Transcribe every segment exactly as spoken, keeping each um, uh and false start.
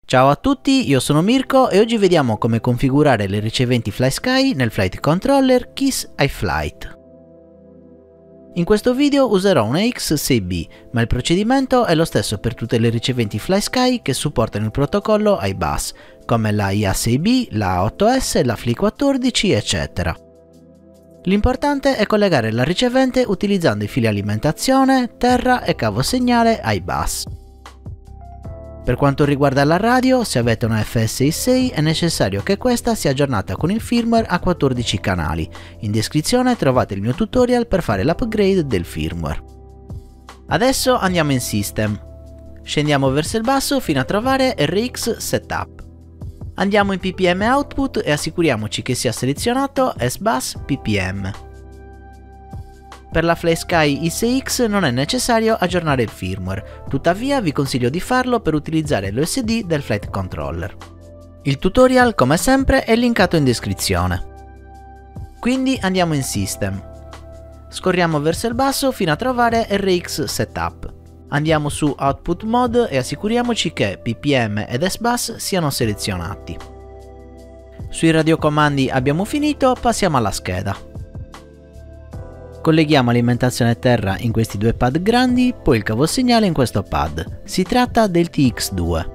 Ciao a tutti, io sono Mirko e oggi vediamo come configurare le riceventi FlySky nel Flight Controller Kiss iFlight. In questo video userò una X sei B, ma il procedimento è lo stesso per tutte le riceventi FlySky che supportano il protocollo i bus, come la I A sei B, la A otto S, la F L I quattordici, eccetera. L'importante è collegare la ricevente utilizzando i fili alimentazione, terra e cavo segnale i bus. Per quanto riguarda la radio, se avete una F S I sei è necessario che questa sia aggiornata con il firmware a quattordici canali. In descrizione trovate il mio tutorial per fare l'upgrade del firmware. Adesso andiamo in System. Scendiamo verso il basso fino a trovare R X Setup. Andiamo in P P M Output e assicuriamoci che sia selezionato S Bus P P M. Per la FlySky I sei X non è necessario aggiornare il firmware, tuttavia vi consiglio di farlo per utilizzare l'U S D del Flight Controller. Il tutorial, come sempre, è linkato in descrizione. Quindi andiamo in System. Scorriamo verso il basso fino a trovare R X Setup. Andiamo su Output Mode e assicuriamoci che P P M ed S Bus siano selezionati. Sui radiocomandi abbiamo finito, passiamo alla scheda. Colleghiamo alimentazione terra in questi due pad grandi, poi il cavo segnale in questo pad. Si tratta del T X due.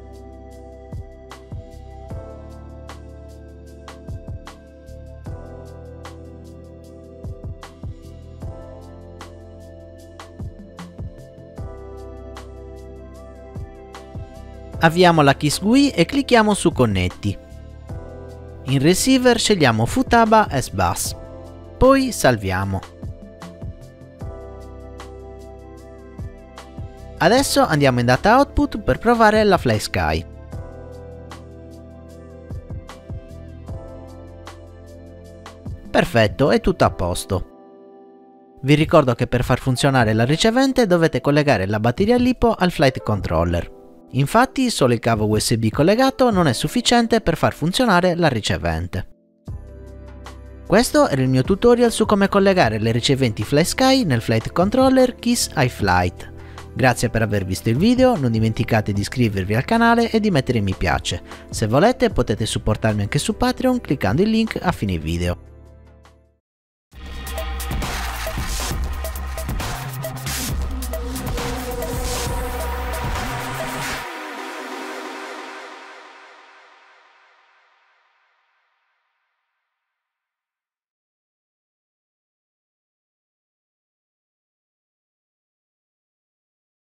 Avviamo la Kiss G U I e clicchiamo su Connetti. In Receiver scegliamo Futaba S Bus. Poi salviamo. Adesso andiamo in Data Output per provare la FlySky. Perfetto, è tutto a posto. Vi ricordo che per far funzionare la ricevente dovete collegare la batteria LiPo al Flight Controller. Infatti solo il cavo U S B collegato non è sufficiente per far funzionare la ricevente. Questo era il mio tutorial su come collegare le riceventi FlySky nel Flight Controller Kiss iFlight. Grazie per aver visto il video, non dimenticate di iscrivervi al canale e di mettere mi piace. Se volete potete supportarmi anche su Patreon cliccando il link a fine video.